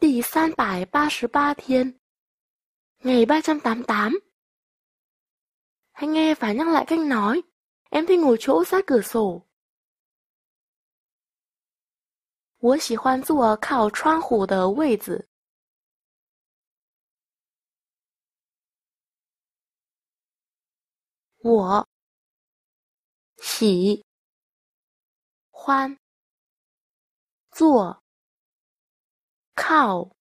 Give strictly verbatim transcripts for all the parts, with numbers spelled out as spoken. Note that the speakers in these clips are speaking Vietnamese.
第三百八十八天, ngày ba trăm tám mươi tám. Hãy nghe và nhắc lại cách nói. Em thích ngồi chỗ sát cửa sổ. 我喜欢坐靠窗户的位子。我喜欢坐靠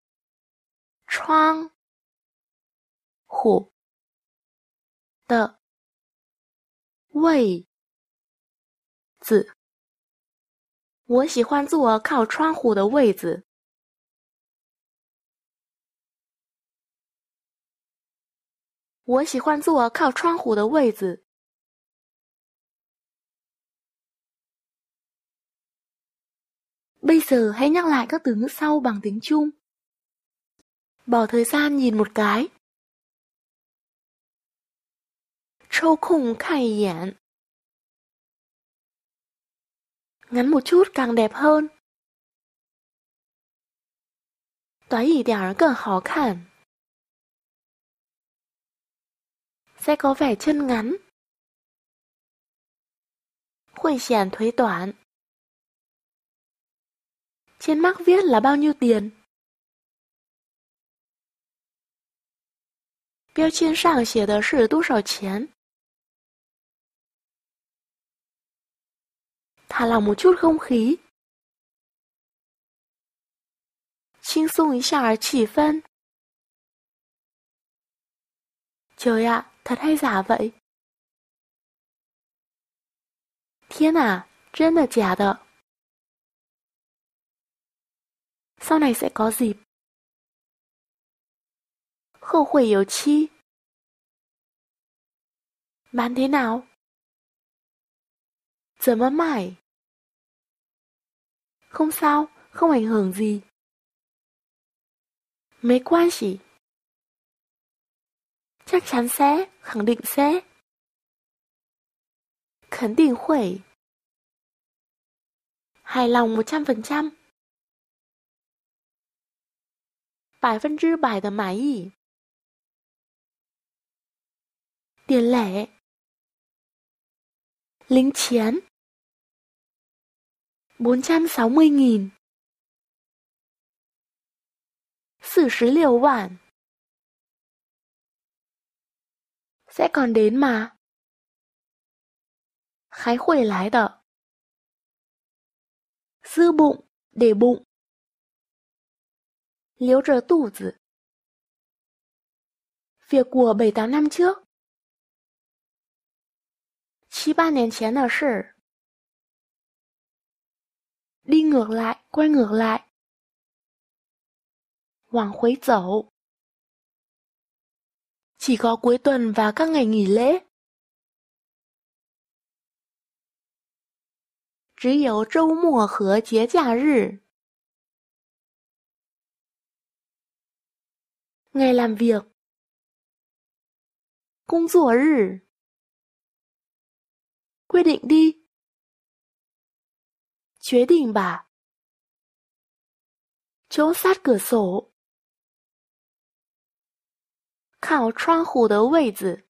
窗户的位子。我喜欢坐靠窗户的位子。我喜欢坐靠窗户的位子。Bây giờ hãy nhắc lại các từ ngữ sau bằng tiếng Trung. Bỏ thời gian nhìn một cái. 抽空看一眼. Ngắn một chút càng đẹp hơn. 短一点更好看. Sẽ có vẻ chân ngắn. 会显腿短. Trên mác viết là bao nhiêu tiền? 标签上写的是多少钱? Thả lỏng một chút không khí. 轻松一下气氛. Trời ạ, thật hay giả vậy? 天哪，真的假的? Sau này sẽ có dịp. 后会有期. Bán thế nào? 怎么卖? Không sao, không ảnh hưởng gì. 没关系. Chắc chắn sẽ, khẳng định sẽ. 肯定会. Hài lòng một trăm phần trăm. 百分之百的满意. Tiền lẻ. Lính chiến. bốn trăm sáu mươi nghìn. 四十六万. Sẽ còn đến mà. 还会来的. Dư bụng, để bụng. 留着肚子. Việc của bảy tám năm trước. 七八年前的事. Đi ngược lại, quay ngược lại. 往回走. Chỉ có cuối tuần và các ngày nghỉ lễ. 只有周末和节假日. Ngày làm việc. 工作日. Quyết định đi. 决定吧. Chỗ sát cửa sổ. 靠窗户的位子.